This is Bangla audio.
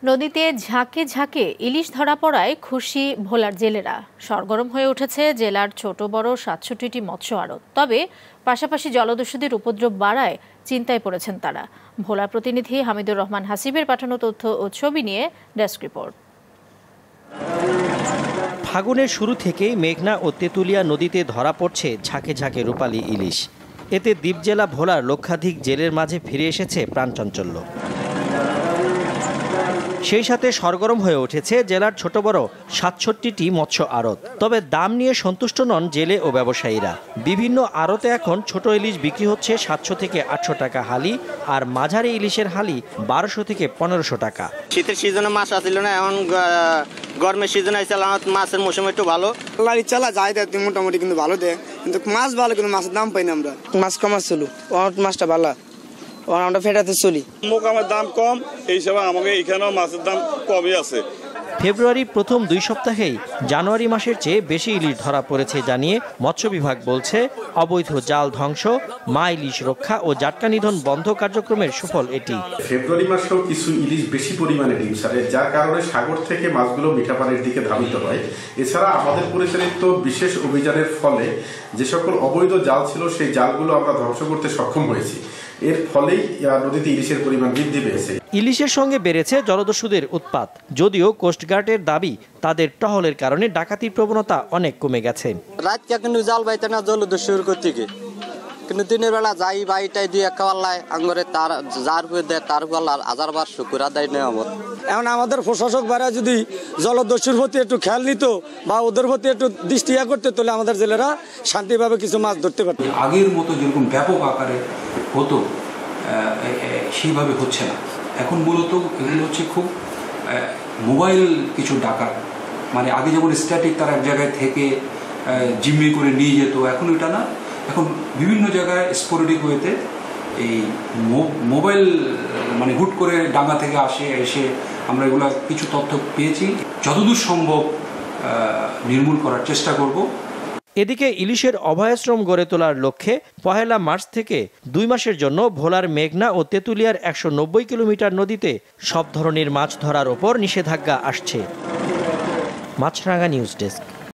নদীতে ঝাঁকে ঝাঁকে ইলিশ ধরা পড়ায় খুশি ভোলার জেলেরা। সরগরম হয়ে উঠেছে জেলার ছোট বড় ৬৭টি মৎস্য আড়ত। তবে পাশাপাশি জলদস্যুদের উপদ্রব বাড়ায় চিন্তায় পড়েছেন তারা। ভোলা প্রতিনিধি হামিদুর রহমান হাসিবের পাঠানো তথ্য ও ছবি নিয়ে ডেস্ক রিপোর্ট। ফাগুনের শুরু থেকেই মেঘনা ও তেঁতুলিয়া নদীতে ধরা পড়ছে ঝাঁকে ঝাঁকে রূপালী ইলিশ। এতে দ্বীপ জেলা ভোলার লক্ষাধিক জেলের মাঝে ফিরে এসেছে প্রাণচাঞ্চল্য। সেই সাথে সরগরম হয়ে উঠেছে জেলার ছোট বড় ৬৭টি মৎস্য আড়ত। তবে দাম নিয়ে সন্তুষ্ট নন জেলে ও ব্যবসায়ীরা। বিভিন্ন আড়তে এখন ছোট ইলিশ বিক্রি হচ্ছে ৭০০ থেকে ৮০০ টাকা হালি, আর মাঝারি ইলিশের হালি ১২০০ থেকে ১৫০০ টাকা। শীতের সিজনে মাছ আসছিল না, এখন গরমের সিজনে আইসা মাছের মৌসুম একটু ভালো। চালা যায় দেয় মোটামুটি, কিন্তু ভালো দেয়, কিন্তু মাছ ভালো, কিন্তু মাছের দাম পাই না আমরা। মাছ কম আসছিল, মাছটা ভালো, আমরা ফেটাতে চলি। মোকামের দাম কম, এই হিসাবে আমাকে এখানেও মাছের দাম কমই আছে। ফেব্রুয়ারির প্রথম ২ সপ্তাহেই জানুয়ারি মাসের চেয়ে বেশি ইলিশ ধরা পড়েছে জানিয়ে মৎস্য বিভাগ বলছে, অবৈধ জাল ধ্বংস, মা ইলিশ রক্ষা ও জাটকা নিধন বন্ধ কার্যক্রমের সুফল এটি। ফেব্রুয়ারি মাসেও কিছু ইলিশ বেশি পরিমাণে ডিম ছাড়ে, যার কারণে সাগর থেকে মাছগুলো মিঠা পানির দিকে ধাবিত হয়। এছাড়া আমাদের পরিচালিত বিশেষ অভিযানের ফলে যে সকল অবৈধ জাল ছিল, সেই জালগুলো আমরা ধ্বংস করতে সক্ষম হয়েছি। এর ফলেই নদীতে ইলিশের পরিমাণ বৃদ্ধি পেয়েছে। ইলিশের সঙ্গে বেড়েছে জলদস্যুদের উৎপাত। যদিও কোস্টগার্ডের দাবি, তাদের টহলের কারণে ডাকাতির প্রবণতা অনেক কমে গেছে। রাত কিন্তু জাল বাইতে না জলদস্যুর থেকে, কিন্তু দিনের বেলা যাই বাইটাই দুই এক পাল্লায় আঙ্গরে তার যার দেয় তার পাল্লার ১০০০বার শুকুর আদায় নেই আমার। এখন আমাদের প্রশাসক ভাইরা যদি জলদস্যুর প্রতি একটু খেয়াল নিত বা ওদের প্রতি একটু দৃষ্টি করতে, তাহলে আমাদের জেলেরা শান্তিভাবে কিছু মাছ ধরতে পারত। আগের মতো যেরকম ব্যাপক আকারে হতো সেইভাবে হচ্ছে না। এখন মূলত এগুলো হচ্ছে খুব মোবাইল কিছু ডাকাত, মানে আগে যেমন স্ট্যাটিক তার এক জায়গায় থেকে জিম্মি করে নিয়ে যেত, এখন এটা না। এখন বিভিন্ন জায়গায় স্পোরেডিক ওয়েতে এই মোবাইল মানে হুট করে ডাঙ্গা থেকে এসে আমরা এগুলা কিছু তথ্য পেয়েছি। যতদূর সম্ভব নির্মূল করার চেষ্টা করব। এদিকে ইলিশের অভয়াশ্রম গড়ে তোলার লক্ষ্যে ১ মার্চ থেকে ২ মাসের জন্য ভোলার মেঘনা ও তেঁতুলিয়ার ১৯০ কিলোমিটার নদীতে সব ধরনের মাছ ধরার ওপর নিষেধাজ্ঞা আসছে। Maasranga news desk.